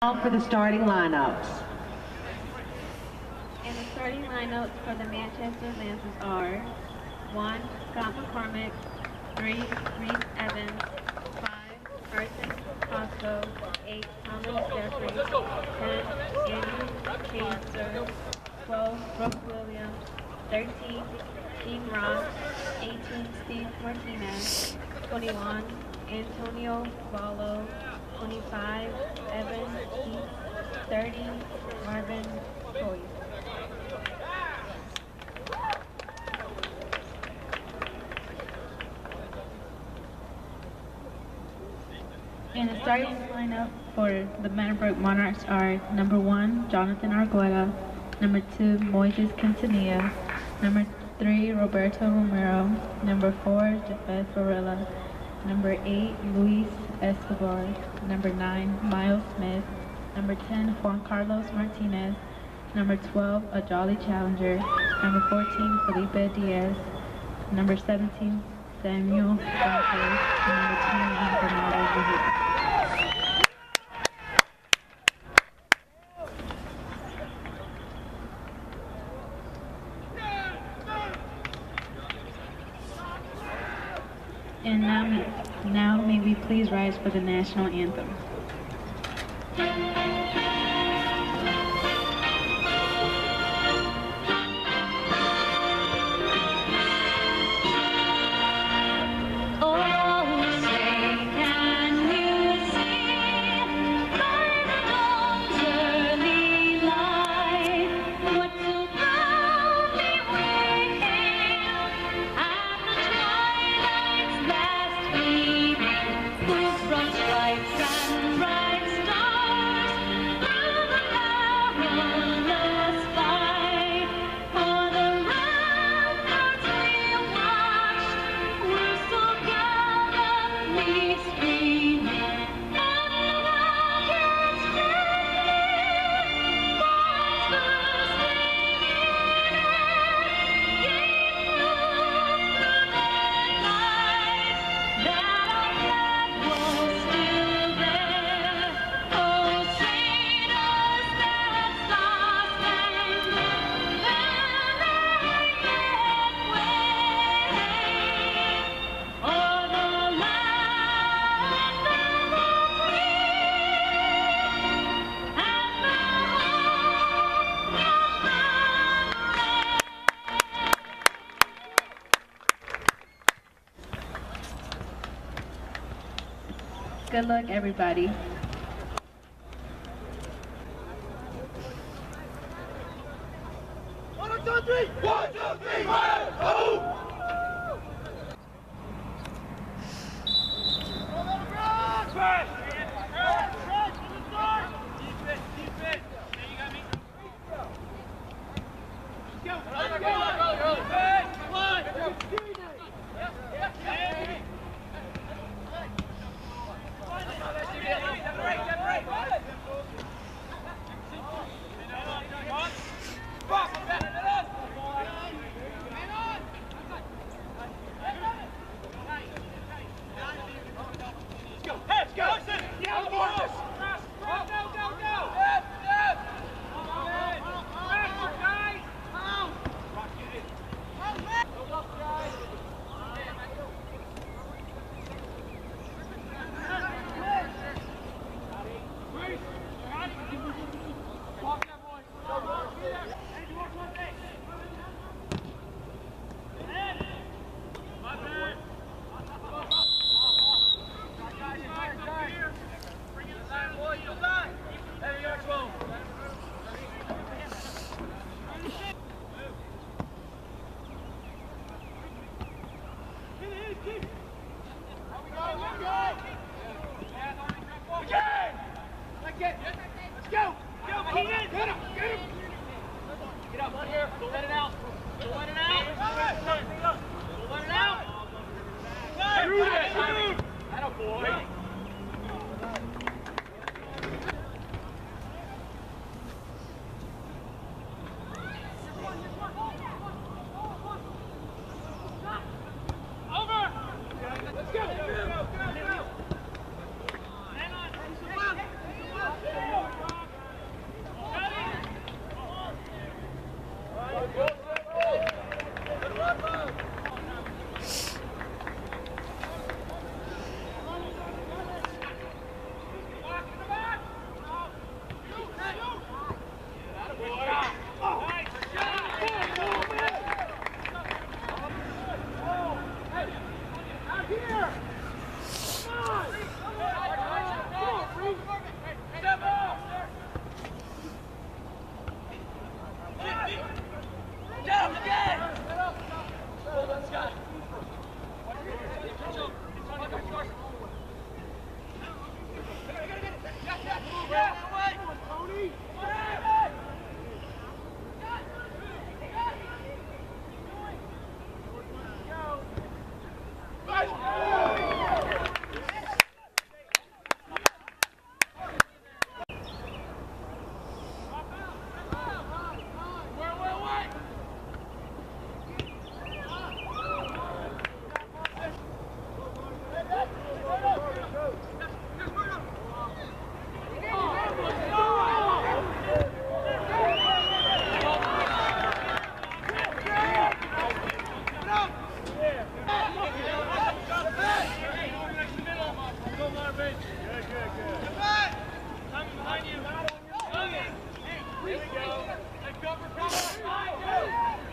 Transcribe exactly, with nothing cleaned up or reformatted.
For the starting lineups. And the starting lineups for the Manchester Lancers are one. Scott McCormick, three. Reese Evans, five. Carson Costco, eight. Thomas Jeffrey, ten. Andrew Chaser, twelve. Brooke Williams, thirteen. Gene Ross, eighteen. Steve Martinez, twenty-one. Antonio Vallo, twenty-five. Evan Keith, thirty. Marvin Toy. And the starting lineup for the Meadowbrook Monarchs are number one, Jonathan Argueta, number two, Moises Quintanilla, number three, Roberto Romero, number four, Jafet Varela, number eight, Luis Escobar, number nine, Miles Smith, number ten, Juan Carlos Martinez, number twelve, a Jolly Challenger, number fourteen, Felipe Diaz, number seventeen, Samuel Barker, and number twenty-one, Bernardo Vigil. And now, now may we please rise for the national anthem. Good luck, everybody. One, two, three! One, two, three! One, two! Let's go! Here we go. Let's go for cover.